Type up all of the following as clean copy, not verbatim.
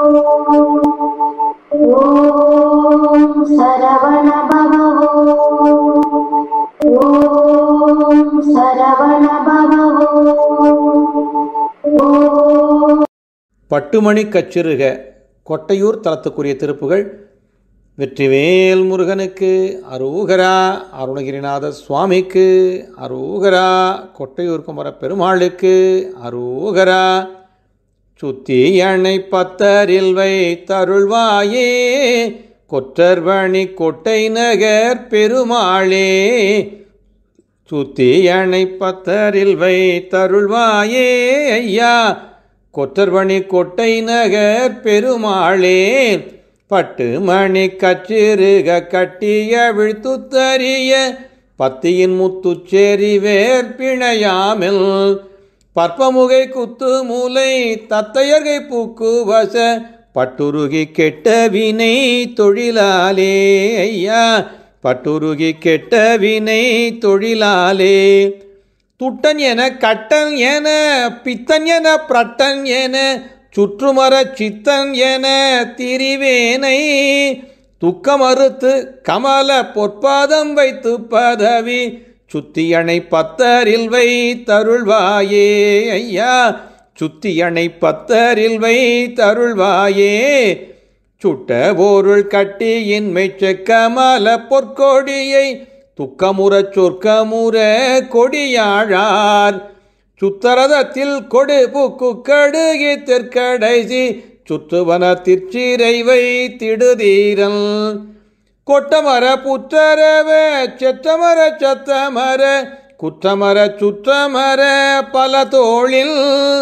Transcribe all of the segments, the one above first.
ஓம் சரவண பவ ஓம் சரவண பவ. பட்டுமணி கச்சிறுக கொட்டையூர் தலத்துக்குரிய திருப்புகள். வெற்றிவேல் முருகனுக்கு அரோகரா, அருணகிரிநாத சுவாமிக்கு அரோகரா, கொட்டையூர் குமர பெருமாளுக்கு அரோகரா. சுத்தி அணை பத்தரில் வைத்தருள்வாயே, கொற்றர்வணி கொட்டை நகர் பெருமாளே. சுத்தி அணை பத்தரில் வைத்தருள்வாயே ஐயா, கொற்றர்வணி கொட்டை நகர் பெருமாளே. பட்டு மணி கச்சிறுக கட்டிய விழ்த்துத்தறிய பத்தியின் முத்துச்சேரி வேற்பிணையாமில் பற்பமுகை குத்து மூலை தத்தையர்கை பூக்கு வச பட்டுருகி கெட்ட வினை தொழிலாலே ஐயா, பட்டுருகி கெட்ட வினை தொழிலாலே. துட்டன் என கட்டன் என பித்தன் என பிரட்டன் என சுற்றுமர சித்தன் என திரிவேனை துக்கமறுத்து கமல பொற்பாதம் வைத்து பதவி சுத்தியணை பத்தரில் வைத்தருள்வாயே ஐயா, சுத்தியணை பத்தரில் வைத்தருள்வாயே. சுட்ட பொருள் கட்டியின் மெச்ச கமல பொற்கொடியை துக்கமுற சொற்கமுற கொடியாழார் சுத்தரதத்தில் கொடு புக்கு கடுகி தெற்கடைசி சுற்றுவன திற்சிறை வைத்திடுதீரல். கொட்டமர புற்றரவ செற்றமர சத்தமர குற்றமர சுற்றமர பல தோளில்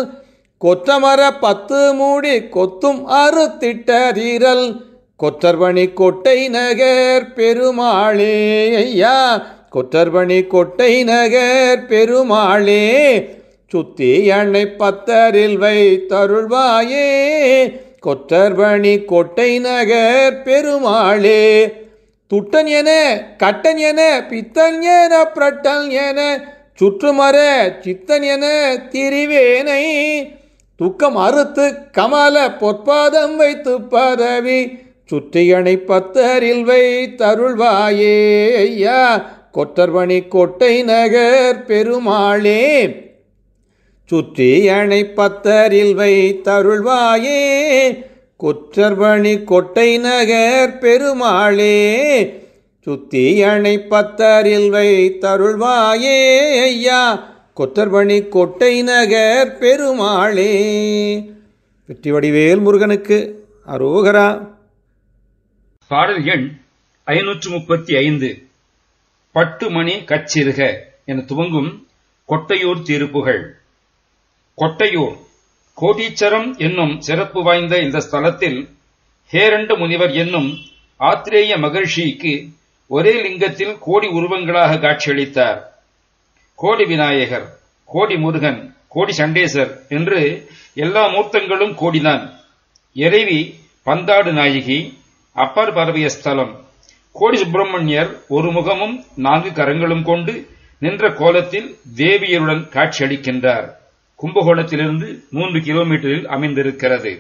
கொற்றமர பத்து மூடி கொத்தும் அறுத்திட்டதீரல். கொற்றர்வணி கொட்டை நகர் பெருமாளே ஐயா, கொற்றர்வணி கொட்டை நகர் பெருமாளே. சுத்தி அணை பத்தரில் வைத்தருள்வாயே, கொற்றர்வணி கொட்டை நகர் பெருமாளே. துட்டன் என கட்டன் என பித்தன் என பிரட்டன் என சுற்றுமர சித்தன் என திரிவேனை துக்கம் அறுத்து கமல பொற்பாதம் வைத்து பதவி சுற்றியணை பத்தரில் வைத்தருள்வாயே ஐயா, கொற்றர்வணி கொட்டை நகர் பெருமாளே. சுற்றி அணை பத்தரில் வைத்தருள்வாயே, கொற்றர்வணி கொட்டை நகர் பெருமாளே. சுத்தி அணை பத்தரில் வைத்தருள்வாயே ஐயா, கொற்றர்வணி கொட்டை நகர் பெருமாளே. வெற்றிவடிவேல் முருகனுக்கு அரோகரா. பாடல் எண் 535. பட்டுமணி கச்சிறுக என துவங்கும் கொட்டையூர் திருப்புகள். கொட்டையூர் கோடீச்சரம் என்னும் சிறப்பு வாய்ந்த இந்த ஸ்தலத்தில் ஹேரண்ட முனிவர் என்னும் ஆத்திரேய மகர்ஷிக்கு ஒரே லிங்கத்தில் கோடி உருவங்களாக காட்சியளித்தார். கோடி விநாயகர், கோடி முருகன், கோடி சண்டேசர் என்று எல்லா மூர்த்தங்களும் கோடிதான். இறைவி பந்தாடு நாயகி, அப்பர் பரவிய ஸ்தலம். கோடி சுப்பிரமணியர் ஒரு முகமும் 4 கரங்களும் கொண்டு நின்ற கோலத்தில் தேவியருடன் காட்சியளிக்கின்றார். கும்பகோணத்திலிருந்து 3 கிலோமீட்டரில் அமைந்திருக்கிறது.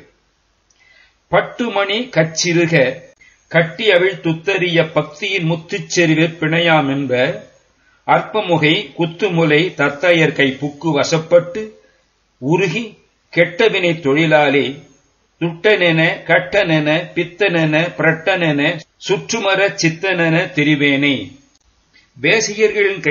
பட்டுமணி கச்சிறுக கட்டி அவிழ் துத்தறிய பக்தியின் முத்துச்செறிவே பிணையாம் என்ப அற்பமுகை குத்துமுலை தத்தையர் கை புக்கு வசப்பட்டு உருகி கெட்டவினை தொழிலாலே துட்டனென கட்டனென பித்தனென பிரட்டனென சுற்றுமர சித்தனென திரிவேனே. வேசையர்கள்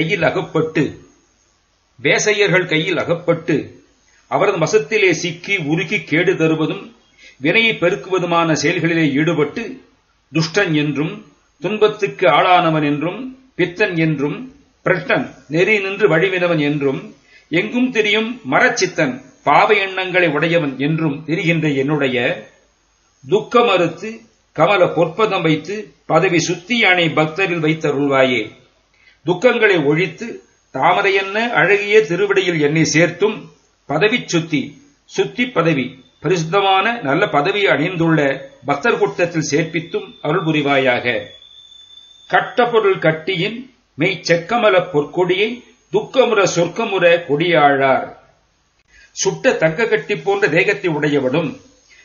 கையில் அகப்பட்டு அவரது வசத்திலே சிக்கி உருகி கேடு தருவதும் வினையை பெருக்குவதுமான செயல்களிலே ஈடுபட்டு துஷ்டன் என்றும் துன்பத்துக்கு ஆளானவன் என்றும் பித்தன் என்றும் பிரட்டன் நெறி நின்று வழிவினவன் என்றும் எங்கும் தெரியும் மரச்சித்தன் பாவ எண்ணங்களை உடையவன் என்றும் தெரிகின்ற என்னுடைய துக்கமறுத்து கமல பொற்பதம் வைத்து பதவி சுத்தி அணை பக்தரில் வைத்தருள்வாயே. துக்கங்களை ஒழித்து தாமரையென்ன அழகிய திருவிடையில் என்னை சேர்த்தும் பதவி சுத்தி பதவி பரிசுத்தமான நல்ல பதவி அணிந்துள்ள பக்தர் கூட்டத்தில் சேர்ப்பித்தும் அருள் புரிவாயாக. கட்டப்பொருள் கட்டியின் மெய் செக்கமல பொற்கொடியை துக்கமுற சொர்க்கமுற கொடியாழார். சுட்ட தங்க கட்டி போன்ற தேகத்தை உடையவனும்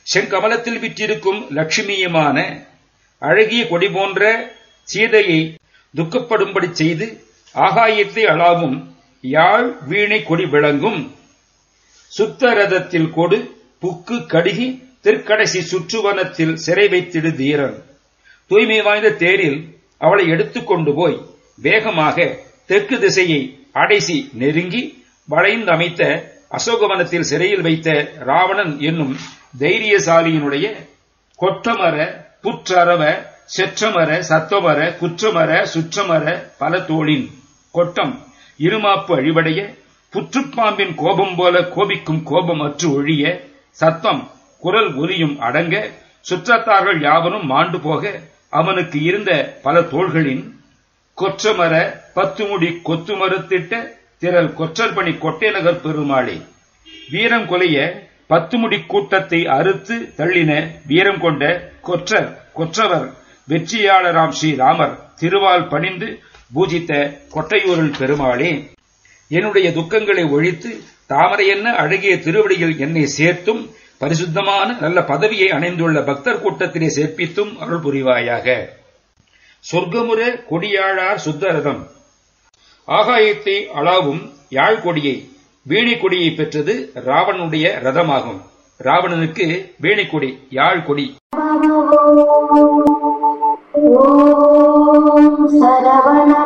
செங்கமலத்தில் விற்றிருக்கும் லட்சுமியுமான அழகிய கொடி போன்ற சீதையை துக்கப்படும்படி செய்து ஆகாயத்தை அளாவும் யாழ் வீணை கொடி விளங்கும் சுத்த ரதத்தில் கொடு புக்கு கடுகி தெற்கடைசி சுற்றுவனத்தில் சிறை வைத்திடு தீரன். தூய்மை வாய்ந்த தேரில் அவளை எடுத்துக்கொண்டு போய் வேகமாக தெற்கு திசையை அடைசி நெருங்கி வளைந்தமைத்த அசோகவனத்தில் சிறையில் வைத்த ராவணன் என்னும் தைரியசாலியினுடைய கொற்றமர புற்றரவ செற்றமர சத்தமர குற்றமர சுற்றமர பல தோளின் கொட்டம் இருமாப்பு அழிவடைய புற்றுப்பாம்பின் கோபம் போல கோபிக்கும் கோபம் அற்று ஒழிய சத்தம் குரல் ஒலியும் அடங்க சுற்றத்தார்கள் யாவனும் மாண்டு போக அவனுக்கு இருந்த பல தோள்களின் கொற்றமர 10 முடி கொத்து மறுத்திட்ட திரள் கொற்றற்பணி கொட்டைநகர் பெருமாளே. வீரம் கொலைய 10 முடி கூட்டத்தை அறுத்து தள்ளின வீரம் கொண்ட கொற்றவர் வெற்றியாளராம் ஸ்ரீராமர் திருவால் பணிந்து பூஜித்த கொட்டையூரில் பெருமாளே, என்னுடைய துக்கங்களை ஒழித்து தாமரை என்ன அழகிய திருவடியில் என்னை சேர்த்தும் பரிசுத்தமான நல்ல பதவியை அணைந்துள்ள பக்தர் கூட்டத்திலே சேர்ப்பித்தும் அருள் புரிவாயாக. சொர்க்கமுற கொடியாழார் சுத்தரதம். ஆகாயத்தை அளாவும் யாழ் கொடியை வீணை கொடியை பெற்றது ராவணனுடைய ரதமாகும். ராவணனுக்கு வீணை கொடி யாழ் கொடி. ஓம் சரவண